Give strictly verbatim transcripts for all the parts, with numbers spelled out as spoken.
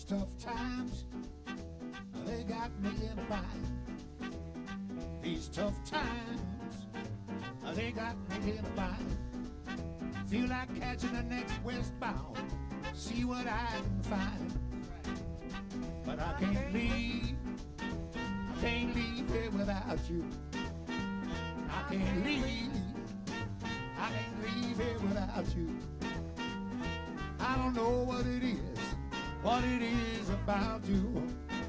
tough times, they got me in a bind. These tough times, they got me in a bind. Feel like catching the next westbound, see what I can find. But I can't leave, I can't leave here without you. I can't leave, I can't leave here without you. I don't know what it is, what it is about you.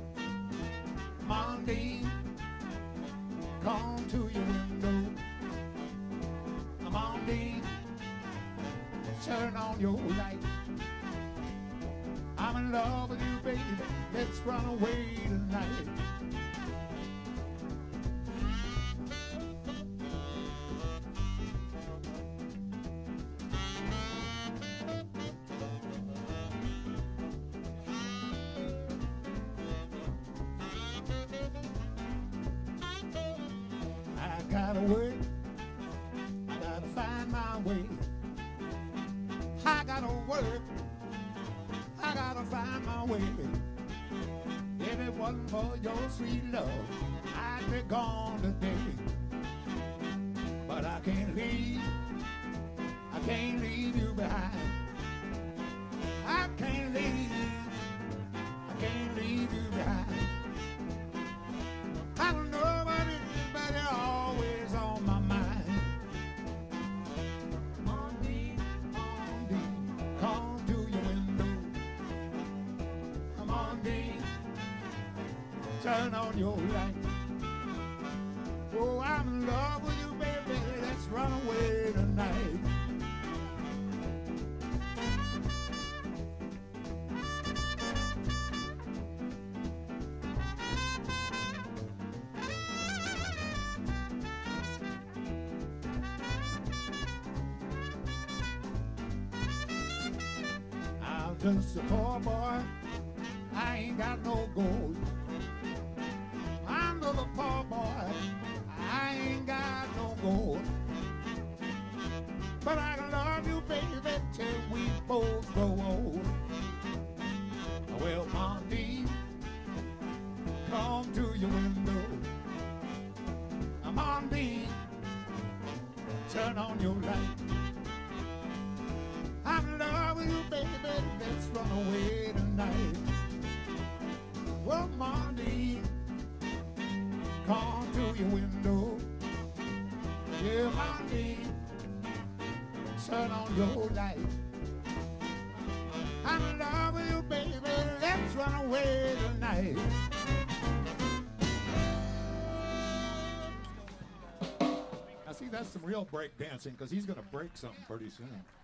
Monday, come to your window. Monday, turn on your light. I'm in love with you, baby. Let's run away tonight. I gotta work, I gotta find my way. I gotta work, I gotta find my way. If it wasn't for your sweet love, I'd be gone today. But I can't leave, I can't leave you behind. I can't leave, I can't leave you behind. I don't know what it is, but you're always on my mind. Monday, Monday, come to your window. Monday, turn on your light. Oh, I'm in love with you, baby. Let's run away tonight. I'm just a poor boy, I ain't got no gold. I'm just a poor boy, I ain't got no gold. But I can love you, baby, till we both grow old. Well, Monday, come to your window. Monday, turn on your light. I'm in love with you, baby, let's run away tonight. Well, Monday, come to your window. Yeah, Monday, turn on your light. I'm in love with you, baby, let's run away tonight. Now see, that's some real break dancing, because he's going to break something pretty soon.